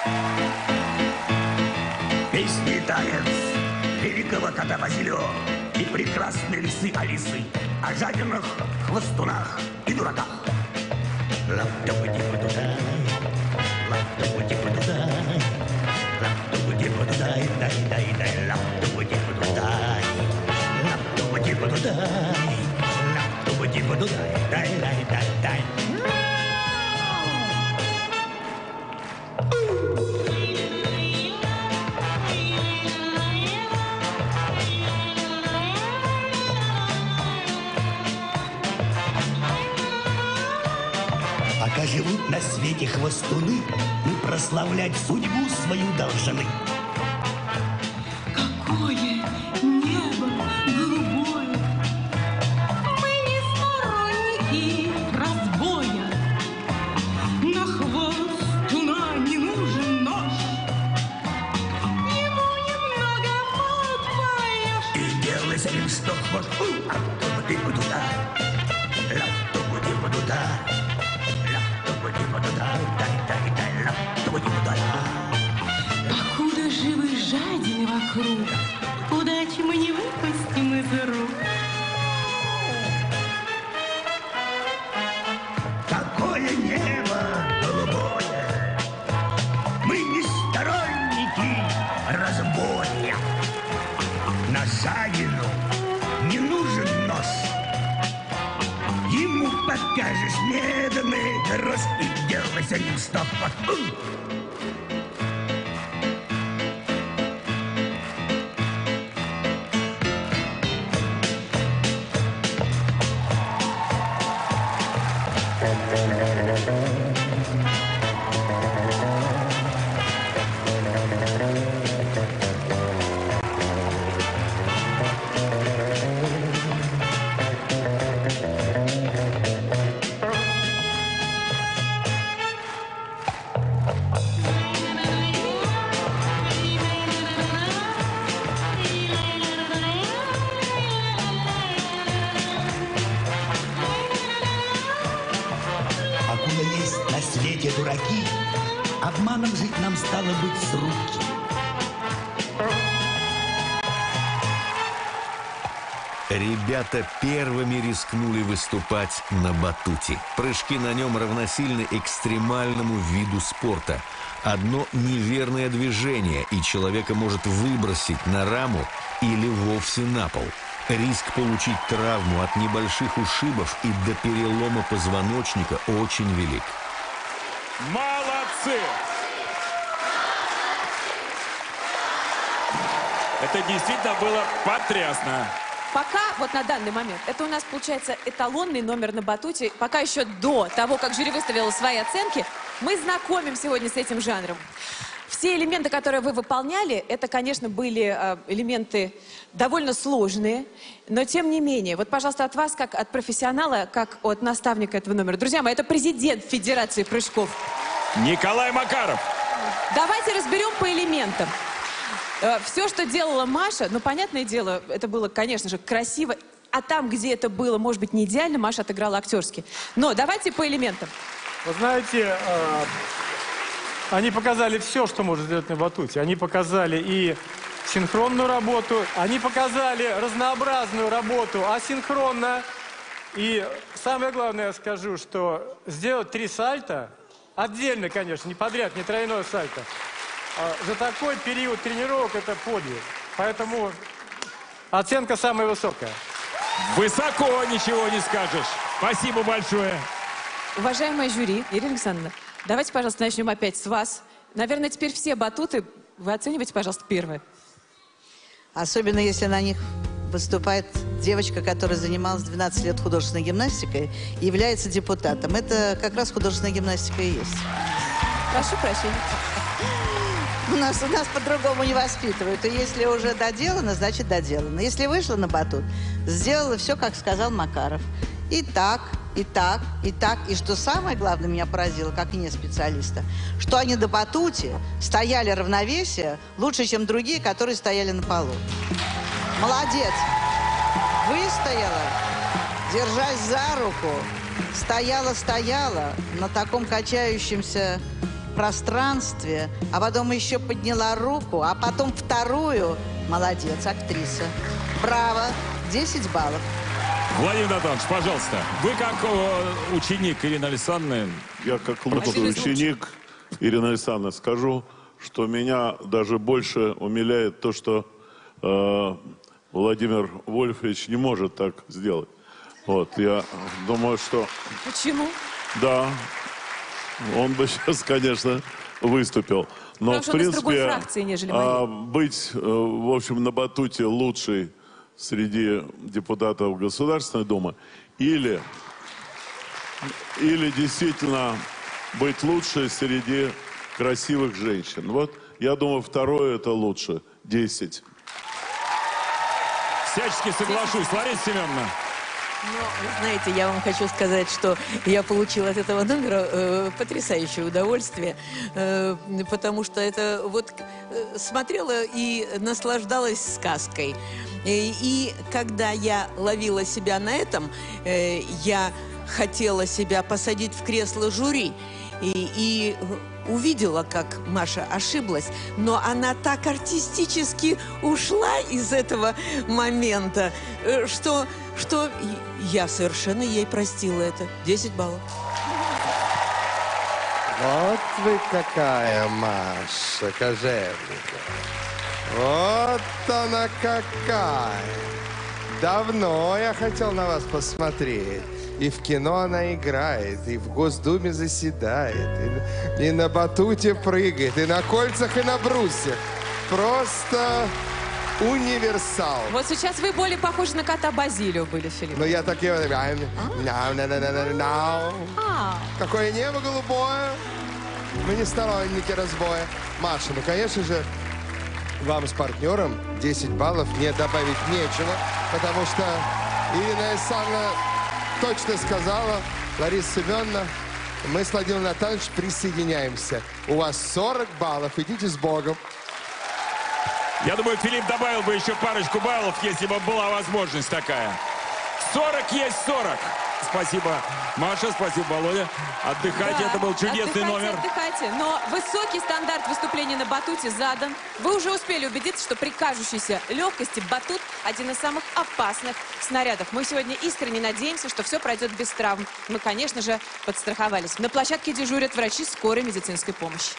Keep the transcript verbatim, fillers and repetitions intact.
Песни и танец великого кота Василио и прекрасной лисы Алисы о жадинах, хвостунах и дураках. Лап-тупа-типа-туда, лап-тупа-типа-туда, лап-тупа-типа-туда, дай-дай-дай, лап-тупа-типа-туда, лап-тупа-типа-туда, лап-тупа-типа-туда, дай-дай-дай-дай. Пока живут на свете хвостуны, мы прославлять судьбу свою должны. Какое небо голубое! Мы не сторонники разбоя. На хвостуна не нужен нож. Ему немного подпоешь. И делайся им что хвост, а то ты туда, ля ты туда. Покуда живы жадины вокруг, удачи мы не выпустим из рук. Какое небо голубое! Мы не сторонники разбоя. На жадину не нужен нож. Ему покажешь медный гроз и делайся ним стоп. Дураки, обманом жить нам стало быть с руки. Ребята первыми рискнули выступать на батуте. Прыжки на нем равносильны экстремальному виду спорта. Одно неверное движение, и человека может выбросить на раму или вовсе на пол. Риск получить травму от небольших ушибов и до перелома позвоночника очень велик. Молодцы! Это действительно было потрясно. Пока, вот на данный момент, это у нас получается эталонный номер на батуте. Пока еще до того, как жюри выставило свои оценки, мы знакомим сегодня с этим жанром. Все элементы, которые вы выполняли, это, конечно, были э, элементы довольно сложные, но тем не менее. Вот, пожалуйста, от вас, как от профессионала, как от наставника этого номера. Друзья мои, это президент Федерации прыжков. Николай Макаров. Давайте разберем по элементам. Э, все, что делала Маша, ну, понятное дело, это было, конечно же, красиво. А там, где это было, может быть, не идеально, Маша отыграла актерски. Но давайте по элементам. Вы знаете... Э... Они показали все, что можно сделать на батуте. Они показали и синхронную работу, они показали разнообразную работу асинхронно. И самое главное, я скажу, что сделать три сальто, отдельно, конечно, не подряд, не тройное сальто, а за такой период тренировок это подвиг. Поэтому оценка самая высокая. Высоко, ничего не скажешь. Спасибо большое. Уважаемое жюри, Ирина Александровна, давайте, пожалуйста, начнем опять с вас. Наверное, теперь все батуты вы оцениваете, пожалуйста, первые. Особенно, если на них выступает девочка, которая занималась двенадцать лет художественной гимнастикой и является депутатом. Это как раз художественная гимнастика и есть. Прошу прощения. У нас, у нас по-другому не воспитывают. И если уже доделано, значит доделано. Если вышла на батут, сделала все, как сказал Макаров. И так, и так, и так. И что самое главное меня поразило, как не специалиста, что они на батуте стояли равновесие лучше, чем другие, которые стояли на полу. Молодец! Выстояла, держась за руку, стояла-стояла на таком качающемся пространстве, а потом еще подняла руку, а потом вторую. Молодец, актриса. Браво, десять баллов. Владимир Натанович, пожалуйста, вы как э, ученик Ирины Александровны... Я как лучший ученик Ирины Александровны скажу, что меня даже больше умиляет то, что э, Владимир Вольфович не может так сделать. Вот, я думаю, что... Почему? Да, он бы сейчас, конечно, выступил. Но, Потому в что он из другой принципе, фракции, нежели а, моей. быть, э, в общем, на батуте лучшей среди депутатов Государственной Думы или, или действительно быть лучшей среди красивых женщин. Вот, я думаю, второе это лучше. Десять. Всячески соглашусь. Лариса Семеновна. Ну, вы знаете, я вам хочу сказать, что я получила от этого номера э, потрясающее удовольствие, э, потому что это вот э, смотрела и наслаждалась сказкой. И, и когда я ловила себя на этом, э, я хотела себя посадить в кресло жюри. И, и увидела, как Маша ошиблась, но она так артистически ушла из этого момента, э, что, что я совершенно ей простила это. десять баллов. Вот вы какая, Маша Кожевникова. Вот она какая. Давно я хотел на вас посмотреть. И в кино она играет, и в Госдуме заседает, и, и на батуте прыгает, и на кольцах, и на брусьях. Просто универсал. Вот сейчас вы более похожи на кота Базилио были, Филипп. Но я так и... А. Какое небо голубое. Мы не сторонники разбоя. Маша, ну, конечно же, вам с партнером десять баллов мне добавить нечего, потому что Ирина Александровна точно сказала, Лариса Семеновна, мы с Владимиром Натановичем присоединяемся. У вас сорок баллов, идите с Богом. Я думаю, Филипп добавил бы еще парочку баллов, если бы была возможность такая. сорок есть сорок. Спасибо, Маша, спасибо, Володя. Отдыхайте, Да, это был чудесный отдыхайте, номер. Отдыхайте. Но высокий стандарт выступления на батуте задан. Вы уже успели убедиться, что при кажущейся легкости батут один из самых опасных снарядов. Мы сегодня искренне надеемся, что все пройдет без травм. Мы, конечно же, подстраховались. На площадке дежурят врачи скорой медицинской помощи.